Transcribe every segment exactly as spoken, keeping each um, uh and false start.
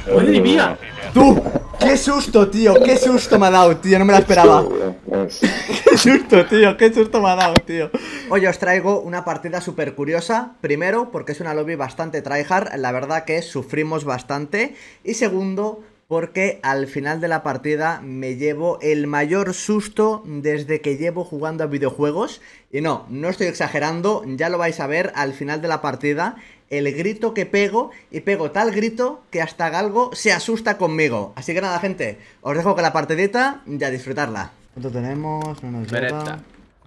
¡Madre mía! ¡Tú! ¡Qué susto, tío! ¡Qué susto me ha dado, tío! No me lo esperaba. ¡Qué susto, tío! ¡Qué susto me ha dado, tío! Hoy os traigo una partida súper curiosa. Primero, porque es una lobby bastante tryhard. La verdad que sufrimos bastante. Y segundo, porque al final de la partida me llevo el mayor susto desde que llevo jugando a videojuegos. Y no, no estoy exagerando, ya lo vais a ver al final de la partida. El grito que pego, y pego tal grito que hasta Galgo se asusta conmigo. Así que nada, gente, os dejo con la partidita y a disfrutarla. ¿Cuánto tenemos? No nos Beretta. llega.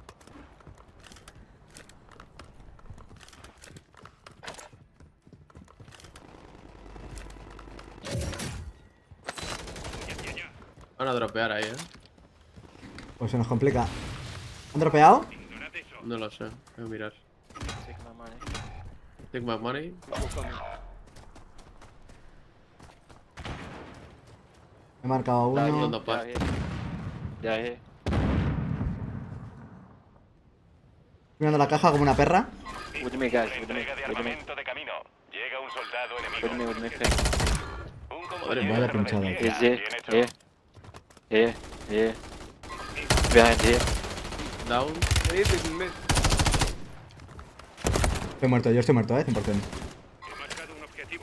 Van a dropear ahí, eh. Pues se nos complica. ¿Han dropeado? No lo sé, voy a mirar. Take my money. He marcado uno. Dando pasta. Ya es. Mirando la caja como una perra. With me, guys. With me. Entrega de With me. armamento de camino. Llega un soldado With me, enemigo. with me. Un Madre compañero mía, vaya se pinchada. repliega. Is here. Bien hecho. Here. Here. Here. Behind here. Down. Estoy muerto, yo estoy muerto, eh, cien por cien. He marcado un objetivo.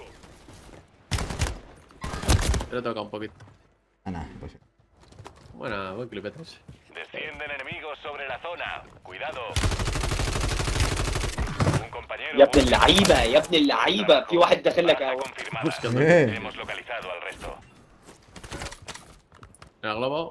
Le toca un poquito. Ah, nada, pues sí. Buena, buen clipete ese. Descienden enemigos sobre la zona. Cuidado. Un compañero. يا ابن اللعيبة يا ابن اللعيبة في واحد داخل لك Baja اهو. confirmada. Eh. Hemos localizado al resto. En el globo.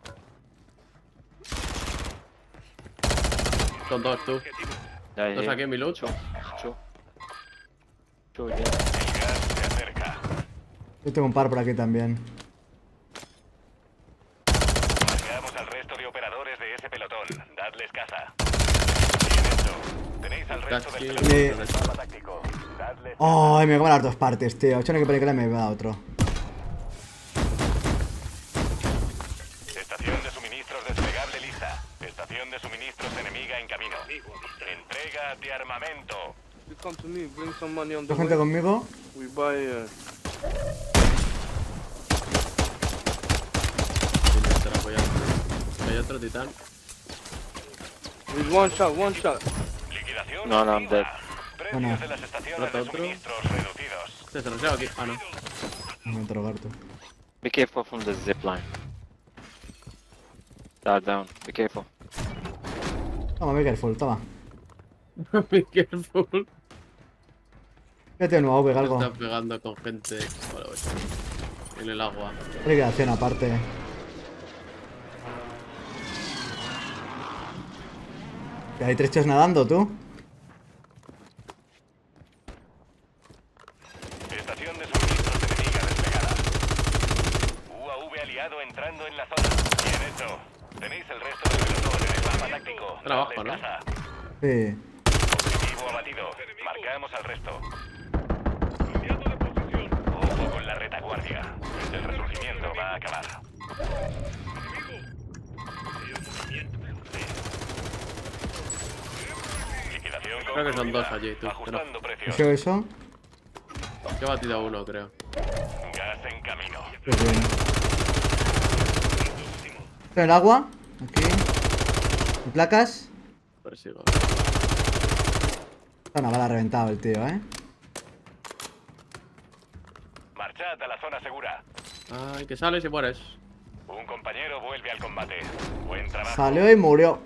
Son dos, tú. Yeah, Dos here. aquí en mi lucho. Show. Show, yeah. El gas se acerca. Yo tengo un par por aquí también. Marcamos al resto de operadores de ese pelotón. Dadles caza. Bien hecho. Tenéis al resto del Casi. pelotón. Me- Mapa táctico. Dadles. ¡Ay, me comen las dos partes, tío! Hecho que película me da otro. Estación de suministros desplegable lista. Estación de suministros enemiga en camino. Entrega de armamento. You come to me, bring some money on the ¿Hay gente way. conmigo? We buy uh, Te la voy a- Hay otro titán. with one shot, one shot. Liquidación. No, no, I'm activa. dead. Precios Bueno. de las estaciones Rota de otro. suministros reducidos. Este se lo llevo aquí. Ah, no. Me voy a interrogar tú. Be careful from the zip line. Down, down. Be careful. Toma, be careful, toma. Be careful. Vete de nuevo, pega algo. Está pegando con gente. Vale, voy. En el agua. Liquidación aparte. Que hay tres tíos nadando, tú. Estación de suministros enemiga desplegada. U A V aliado entrando en la zona. Bien hecho. Tenéis el resto del pelotón en el mapa táctico. Trabajo, Dadles ¿no? caza. Sí. Objetivo abatido. Marcamos al resto. Ojo con la retaguardia. El resurgimiento va a acabar. Liquidación Creo que son concluida. dos allí, tú. Ajustando precios. ¿Eso eso? Que he batido a uno, creo. Gas en camino. Qué bien. ¿Está en el agua? Aquí. ¿Y placas? Persigo. Está una bala reventado el tío, ¿eh? Marchad a la zona segura. Ay, que sales y mueres. Un compañero vuelve al combate. Buen trabajo. Salió y murió.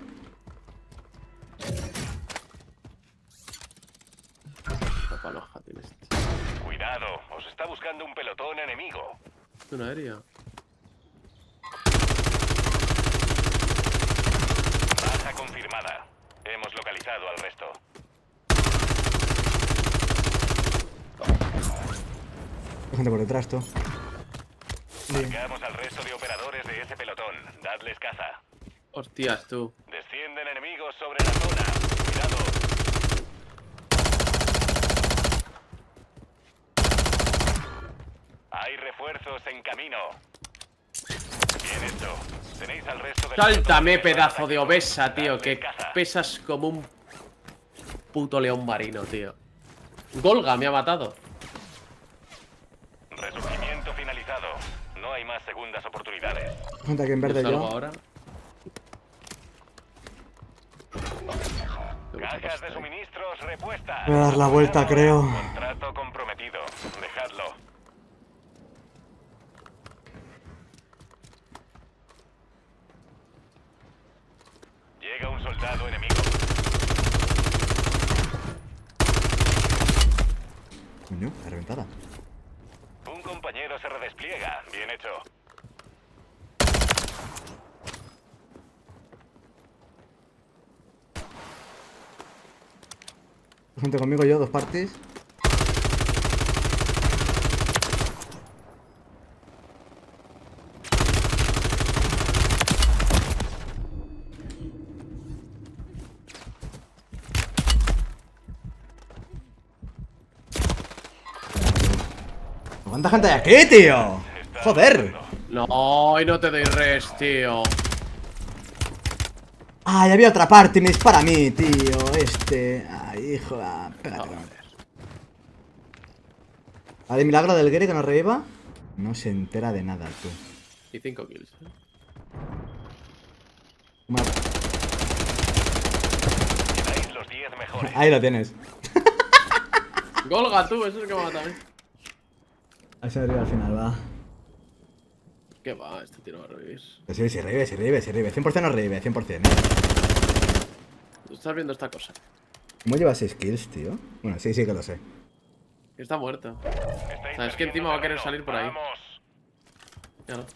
Papá, no, jatín este. Cuidado, os está buscando un pelotón enemigo. Es una aérea. Baja confirmada. Hemos localizado al resto. Hay gente por detrás, tú. Marcamos al resto de operadores de ese pelotón. Dadles caza. Hostias, tú. Descienden enemigos sobre la zona. Cuidado. Hay refuerzos en camino. Bien hecho. Tenéis al resto del Sáltame, pelotón. pedazo de obesa, tío. Dadles Que caza. pesas como un puto león marino, tío. Golga me ha matado. Resurgimiento pasado. No hay más segundas oportunidades. Junta aquí en verde Salgo yo. ahora. Cajas de suministros repuestas. Voy a dar la vuelta, creo. Contrato comprometido. Dejadlo. Llega un soldado enemigo. Coño, la reventada. Un compañero se redespliega. Bien hecho. Gente conmigo yo, dos parties. ¿Cuánta gente hay aquí, tío? Joder. No, y no te doy res, tío. Ah, ya había otra parte, me dispara a mí, tío. Este. Ay, hijo. Ah, pégate. Vale, milagro del Gary que nos reviva. No se entera de nada, tú. Y cinco kills. ¿eh? Mal. Quedáis los diez mejores. Ahí lo tienes. Golga, tú, eso es el que me mata a mí. Ahí se revive al final, va. ¿Qué va? Este tío no va a revivir. Sí, sí, revive, sí, revive, sí, revive. cien por ciento no revive, cien por ciento. ¿eh? Estás viendo esta cosa. ¿Cómo lleva seis kills, tío? Bueno, sí, sí que lo sé. Que está muerto. Estáis Sabes que encima va a querer perdiendo salir por ahí. Vamos. Ya no.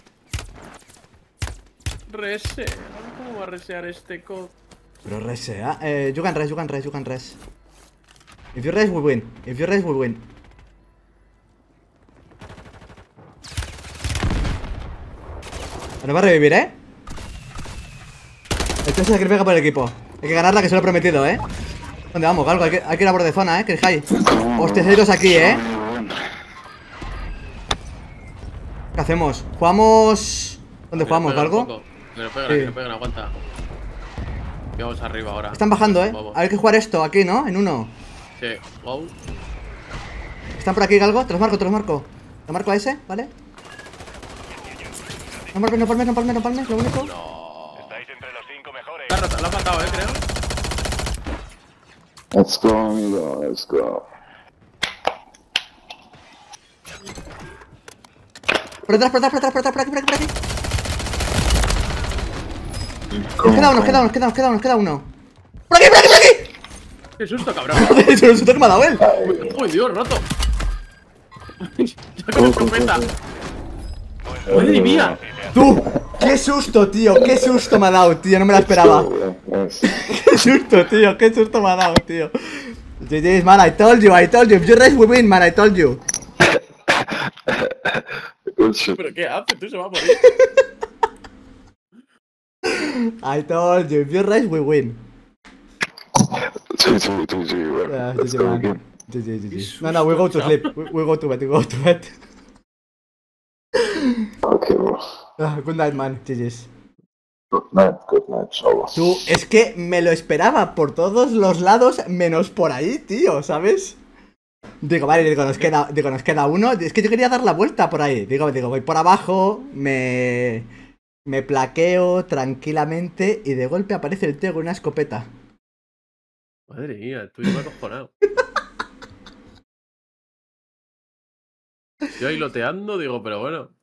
Resea. ¿Cómo va a resear este co? Pero resea. Eh, you can res, you can res, you can res. If you res, we win. If you res, we win. Nos va a revivir, ¿eh? El tío se sacrifica por el equipo. Hay que ganarla, que se lo he prometido, ¿eh? ¿Dónde vamos, Galgo? Hay que, hay que ir a borde de zona, ¿eh? Que hay. Hostia, hay dos aquí, ¿eh? ¿Qué hacemos? ¿Jugamos...? ¿Dónde jugamos, Galgo? Que lo peguen, Sí. que lo peguen, aguanta. Que vamos arriba ahora. Están bajando, ¿eh? Vamos. Hay que jugar esto aquí, ¿no? En uno. Sí, wow. Están por aquí, Galgo. Te los marco, te los marco. Te marco a ese, ¿vale? No palmes, no palmes, no palmes, no palmes, lo único. No. Estáis entre los cinco mejores. La ha roto, la ha matado, eh, creo. Let's go, amigo, let's go. Por detrás, por detrás, por detrás, por detrás, por aquí, por aquí, por aquí. Nos queda uno, nos queda uno, nos queda uno, nos queda uno, nos queda uno. ¡Por aquí, por aquí, por aquí! Qué susto, cabrón. Eso es un que me ha dado él. Uy, Dios, roto. Ya con escopeta. Madre mía. ¡Tú! ¡Qué susto, tío! ¡Qué susto me ha dado, tío! No me la esperaba. Nice. ¡Qué susto, tío! ¡Qué susto me ha dado, tío! G G's, man, I told you, I told you. If you race, we win, man, I told you. Good shit. ¿Pero qué hace? Tú se va a morir. I told you, if you race, we win. G G, G G, well, Yeah, let's G G, go man. again. G G, G G. No, no, we go to sleep. We, we go to bed, we go to bed. Okay, bro. Ah, good night, man. G G's. Good night, good night, inshallah. Tú, es que me lo esperaba por todos los lados, menos por ahí, tío, ¿sabes? Digo, vale, digo, nos queda, digo, nos queda uno. Es que yo quería dar la vuelta por ahí. Digo, digo, voy por abajo, me... Me plaqueo tranquilamente y de golpe aparece el tío con una escopeta. Madre mía, tú me has acojonado. Yo ahí loteando, digo, pero bueno.